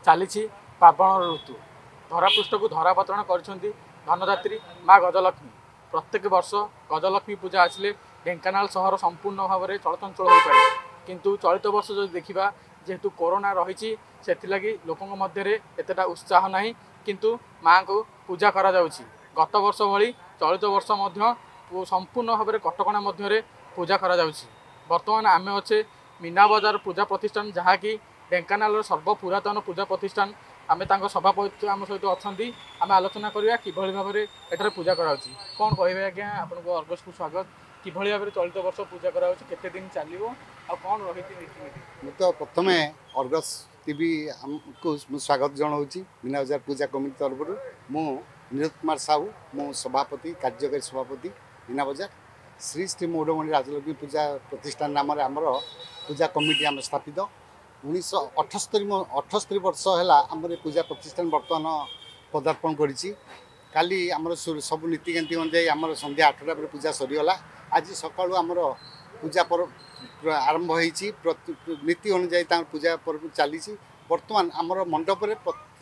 चली पावन ऋतु धरापृष्ठ को धरावतरण कर धनदात्री माँ गजलक्ष्मी। प्रत्येक वर्ष गजलक्ष्मी पूजा आसिले ढेंकानाल सहर संपूर्ण भाव में चलचंचल हो पाए, किंतु चलित वर्ष जो देखा जेहेतु कोरोना रही से लोकों मध्य एतटा उत्साह ना, किंतु माँ को पूजा करा जाउछि। गत वर्ष भली चलित वर्ष संपूर्ण भाव में कटकणा मध्य पूजा करा जाउछि। वर्तमान आम अच्छे मीना बजार पूजा प्रतिष्ठान जहाँकि ढेंकानाल सर्वपुरातन पूजा प्रतिष्ठान। आम सभापति आम सहित अच्छा आम आलोचना करवा कि भाव में एठार पूजा कराऊँगी। कौन कहे आज्ञा आपको अर्गस को स्वागत। कि भाव में चलित वर्ष पूजा करते दिन चलो कौन रही रीतिनीति? तो प्रथम अर्गस टीवी को स्वागत जनाऊँगी मीना बजार पूजा कमिटी तरफ। मु नीरज कुमार साहू मो सभापति कार्यकारी सभापति मीना बजार श्री श्री मौड़मणि राजलक्ष्मी पूजा प्रतिष्ठान नाम आमर पूजा कमिटी आम स्थापित 1978 वर्ष है आम पूजा प्रतिष्ठान बर्तमान पदार्पण करी। काली आमर सब नीतिकांति अनुजाई आमर संध्या 8टा पर पूजा सरीगला। आज सकाळु आमर पूजा पर्व आरंभ होईची। नीति अनुजाई पूजा पर्व चली। बर्तमान आमर मंडप रे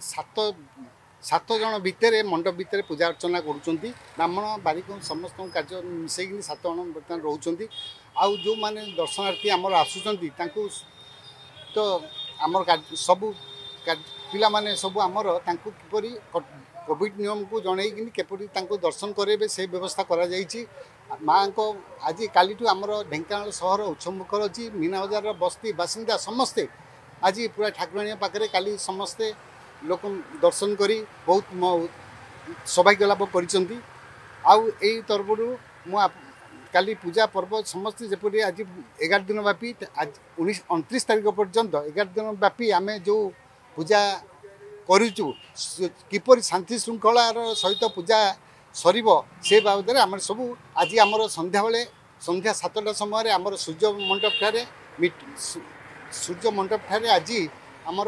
7 जन भितर मंडप भितर पूजा अर्चना करुँच। ब्राह्मण बारिक समस्त कार्य मिसेक 7 जन बर्तमान रोच। आउ जो माने दर्शनार्थी आमर आसुचंती तांको तो आमर सबू पिला माने सबू आमर तांको किपरि कोविड नियम को जनईकि केपरि तांको दर्शन करेबे से व्यवस्था करा जायछि। माँ को आज काली आमर ढेंकानाल सहर उत्सवमुखर अच्छी। मीना बजार बस्ती बासिंदा समस्ते आज पूरा ठाकुराणी पाखे काली समस्ते लोक दर्शन करी बहुत सौभाग्य लाभ करिसंती। आउ एई तरफरु मु काली पूजा पर्व समस्ते जपरी आज 11 दिन व्यापी आज 29 तारीख पर्यंत 11 दिन व्यापी आम जो पूजा करूचु किपर शांति श्रृंखलार सहित पूजा सरीब से बाबद आम सब आज आमर संध्या बेले संध्या 7टा समय आमर सूर्य मंडप ठारे आज आमर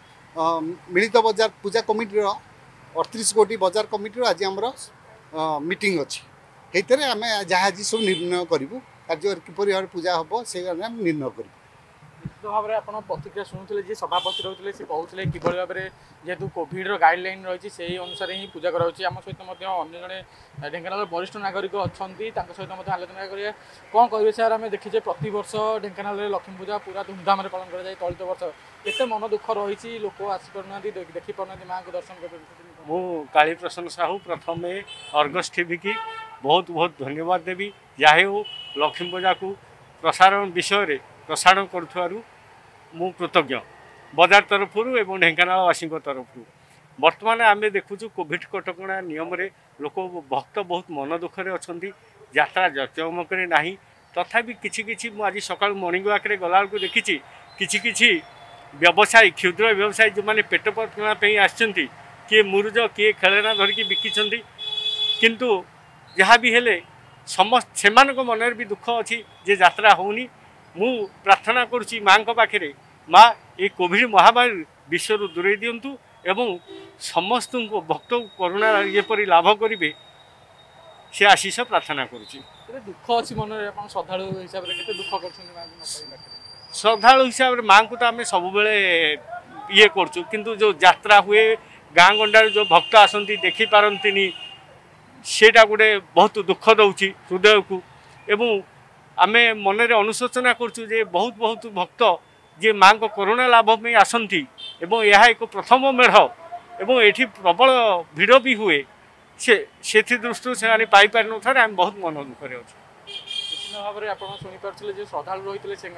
मिलित बजार पूजा कमिटी 38 कोटी बजार कमिटी आज आमर मीटिंग अच्छी। हेतरे आम जहाँ आज सब निर्णय करूँ कार्य किपर भाव पूजा हम से निर्णय करूँ। निश्चित भाव में आप प्रतिक्रिया शुणुले जी सभापति रही से कहते कि भाव में जेहेतु कोविड गाइडलाइन रही से अनुसार ही पूजा कराऊँगी। आम सहित अन्य जड़े ढेंकानाल वरिष्ठ नागरिक अच्छा सहित आलोचना करें। कौन कहे सर आम देखीचे प्रति वर्ष ढेंकानाल लक्ष्मी पूजा पूरा धूमधाम पालन कराए। चलित वर्ष केते मन दुख रही लोक आसीपार देखी पार माँ को दर्शन कर। मु काली प्रसन्न साहू प्रथम अर्गस टीवी की बहुत बहुत धन्यवाद देवी। जहाँ हो लक्ष्मी पूजा को प्रसारण विषय रे प्रसारण करुथारु मु कृतज्ञ बजार तरफ एवं ढेंकानालवासी तरफ। वर्तमान आम देखुचु कोविड कटकणा नियम रे लोक भक्त बहुत मन दुखरे अच्छा यात्रा जकमक ना। तथापि किछि आज सकाल मॉर्निंग वॉक रे गला को देखी किछि व्यवसायी क्षुद्र व्यवसायी जो मैंने पेट पाई आसछंती किए मुरुज किए खेलना धरिकी बिकिछंती, किंतु जहाँ भी हेले समस्त से मन भी दुख अच्छी जे यात्रा होनी। मु प्रार्थना करुच्ची माँ पाखे माँ ये कोविड महामारी विश्व दूरे दिंतु एवं समस्त को भक्त करुणा येपरी लाभ करेंगे से आशीष प्रार्थना करुच्ची। दुख अच्छी मन में श्रद्धालु हिसाब से दुख कर श्रद्धालु हिसाब से माँ को तो आम सब ये करचु, किंतु जो यात्रा हुए गाँ गंडार जो भक्त आसती देखी पारंतिनी सेटा गोटे बहुत दुख दौची हृदय को। एवं आम मन में अनुशोचना करचु जे बहुत बहुत भक्त जे माँ को करुणा लाभ में आसती एवं यह एक प्रथम मेढ़ एवं ये प्रबल भिड़ भी हुए से दृष्टि से पाई पारि न था। आम बहुत मन दुखरे अच्छे। निश्चित भाव में आप शुणिपारे श्रद्धालु रही से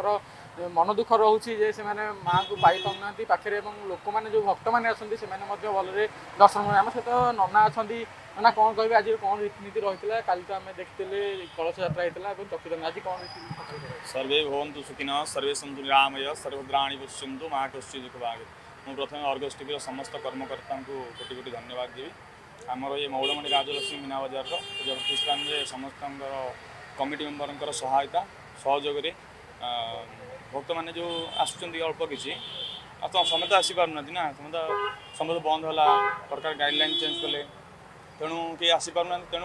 मन दुख रोचे से माँ को पाई पाना पाखे लोक मैंने जो भक्त मैंने आसती से भलरे दर्शन आम सहित नना अच्छा ना कौन कहे आज कौन रीतिनीति रही है? काली तो आम देखते कलश यात्रा होता चक्षुदान आज कौन रीति? सर्वे भवन्तु सुखिनः सर्वे सन्तु निरामय सर्वद्राणि पश्यन्तु मा कश्चित् दुःखभाग्। मु प्रथम अर्गस टीवी समस्त कर्मकर्ता को कोटि कोटि धन्यवाद देवी। आमर ये मौड़मणि राजलक्ष्मी मीना बजार पूजा प्रतिष्ठान में समस्त कमिटी मेम्बर सहायता सहयोग भक्त मैंने जो आसुँच अल्प किसी तो समस्त आसीपार ना समस्त बंद है सरकार गाइडलाइन चेंज कले तेणु किए आसीपार ना तेणु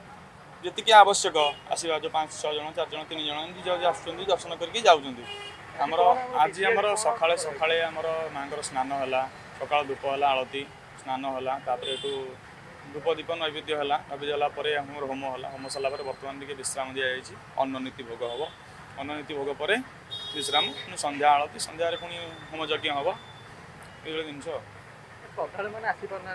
जी आवश्यक आसवा जो 5-6 जन 4 जन 3 जन निज आस दर्शन करके जाऊँच आमर आज आमर सकाळे सकाळे आमर माँकर स्नान है सकाळ धूप है आलती स्नान है तापर एटू धूप दीप नैवेद्य है नैवेद्य होगापर आम होम है होम सारा बर्तमान टे विश्राम दि जाएगी अन्ननीति भोग हम अन्ननीति भोग पर विश्राम संध्या आलती संध्यारे पुणी होम यज्ञ हम ये जिन श्रद्धालु मैंने आसीपार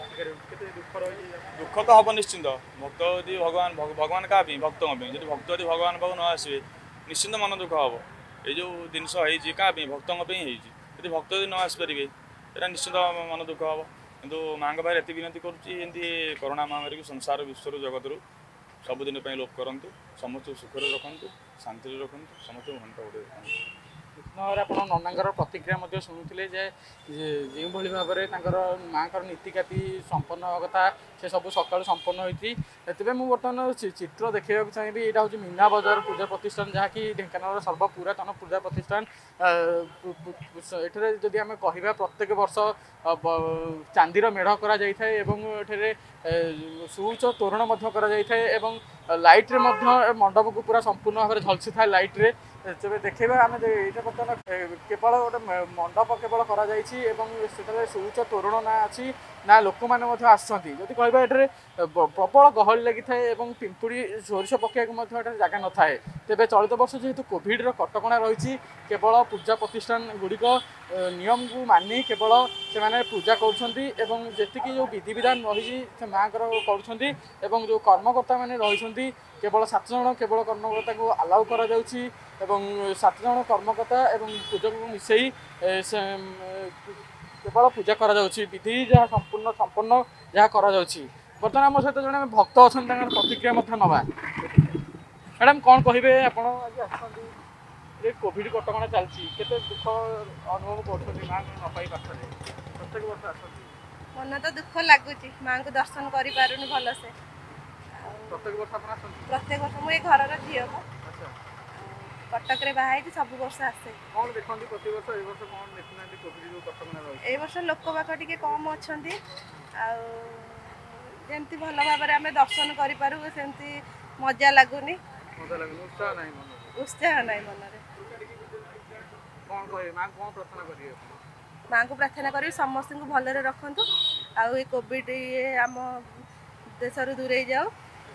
दुख तो हम निश्चिंत भक्त यदि भगवान भगवान क्या भक्त जी भक्त यदि भगवान पाक न आसवे निश्चिंत मन दुख हम ये जो जिनस क्या भक्तों यदि भक्त यदि न आसपारे यहाँ निश्चिंत मन दुख हम किंतु माँ बाहर एत विनती करुँची कोरोना महामारी को संसार विश्व जगत रू सबुदिन लोप करूँ समस्त सुखर रखु शांति रखु समस्त घंटा उड़े भाव आप ननांर प्रतिक्रिया शुणुले जो भाव में माँ नीतिकाती संपन्न हवा कथा से सब सका संपन्न होती से मुझे बर्तमान चित्र देखा चाहिए यहाँ हूँ मीना बजार पूजा प्रतिष्ठान जहाँकि ढेंकानाल सर्वपुरातन पूजा प्रतिष्ठान एठारे जदि आम कह प्रत्येक वर्ष चांदीर मेढ़ कर सुउच्च तोरण कर लाइट्रे मंडप को पूरा संपूर्ण भाव में झलसी था लाइट्रे तेज देखा आम यहाँ बर्तमान केवल गोटे मंडप केवल कर सुउच्च तोरण ना अच्छी ना लोक मैंने आसती जदि कह ये प्रबल गहली लगी थाए पिंपुड़ी सोरिष पकड़ा जगह न थाए तेज चलित वर्ष जेहेतु कोविड कटकणा रही केवल पूजा प्रतिष्ठान गुड़िक नियम को मानि केवल से पूजा करती जो विधि विधान रही माँ कर जो कर्मकर्ता मैंने रही केवल 7 जन केवल कर्मकर्ता को अलाउ कर 7 जन कर्मकर्ता पूजक को मिसई केवल पूजा कर विधि जहाँ संपूर्ण जहाँ कर बर्तमान आम सहित जड़े भक्त अच्छा प्रतिक्रिया नवा मैडम कौन कहे आप कोविड कटका चलती केते दुख अनुभव कर माँ न पाई पाखे प्रत्येक वर्ष आस मन तो दुख लगुच माँ को दर्शन कर भल से प्रत्येक वर्ष प्रत्येक वर्ष मुझे घर झील कटक रे बाहर सब वर्ष आसे कौन देखते प्रति वर्ष ए वर्ष कौन देखुना कोविड कटका ए वर्ष लोक बाक टिके कम अच्छा जमती भल भाव में आम दर्शन करमती मजा लगुनि उत्साह ना मन माँ को प्रार्थना करी समस्त को भलरे रखु आउ कोविड ये आम देश दूरे जाओ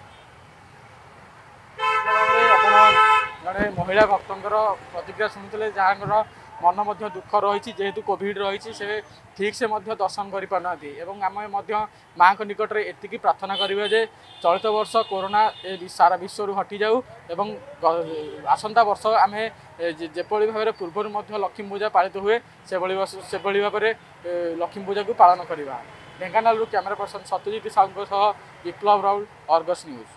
जड़े महिला भक्तर प्रतिक्रिया शुणुते जहाँ मन दुख रही जेहेतु कोविड रही से ठीक से दर्शन कर पारना आम माँ को निकट में एति प्रार्थना करें जे चलित वर्ष कोरोना सारा विश्व हटि जाऊ एवं आसंता वर्ष आम जेपरी भाव में पूर्व लक्ष्मी पूजा पालित हुए से भाव में लक्ष्मी पूजा को पालन करवा Dhenkanal camera person Satyajit Sahu Biplab Raul Argus news.